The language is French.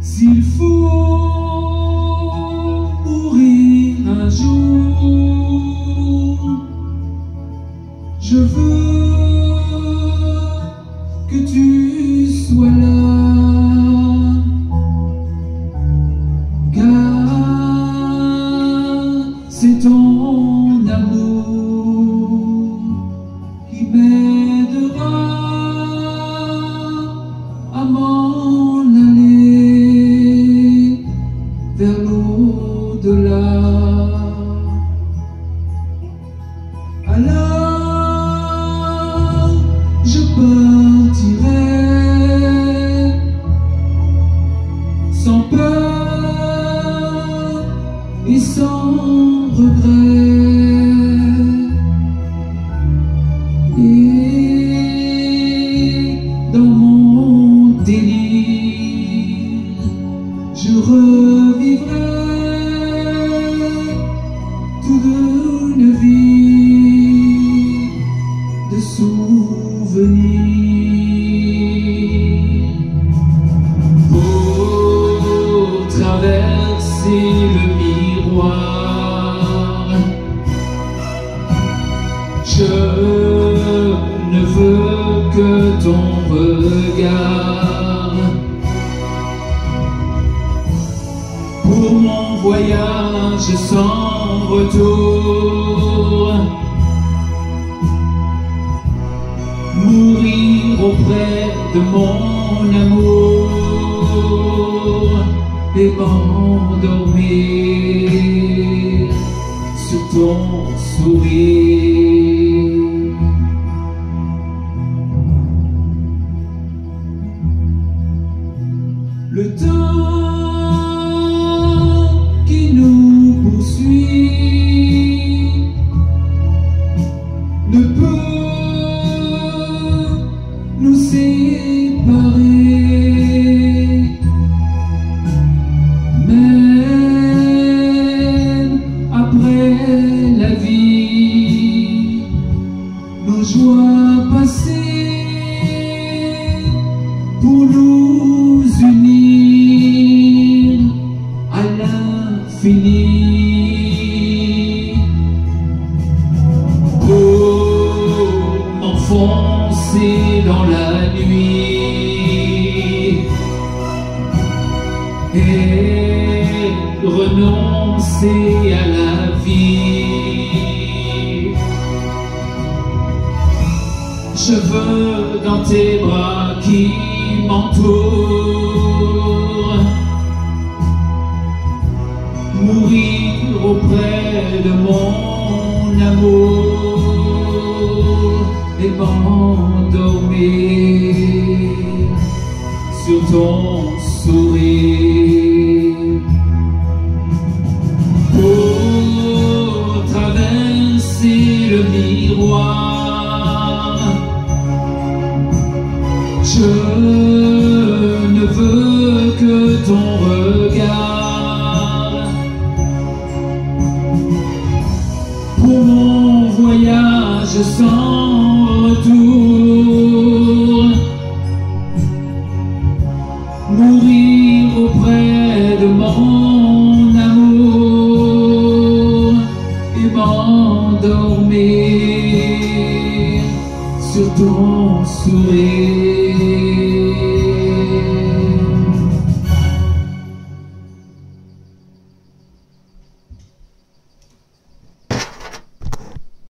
S'il faut mourir un jour, je veux que tu sois là, car c'est ton amour qui m'aidera à m'en aller vers l'au-delà. Alors je partirai sans peur et sans regret, et dans mon délire je revivrai toute une vie de souvenirs. Pour traverser le miroir, je ne veux que ton regard. Pour mon voyage sans retour, mourir auprès de mon amour et m'endormir sur ton sourire. Le temps qui nous poursuit ne peut nous séparer, même après la vie, nos joies passées pour nous unir à l'infini. Pour m'enfoncer dans la nuit et renoncer à la vie, je veux dans tes bras qui m'entourent mourir auprès de mon amour et m'endormir sur ton sourire. Pour traverser le miroir, je ne veux que ton regard. Pour mon voyage sans retour, mourir auprès de mon amour et m'endormir sur ton sourire.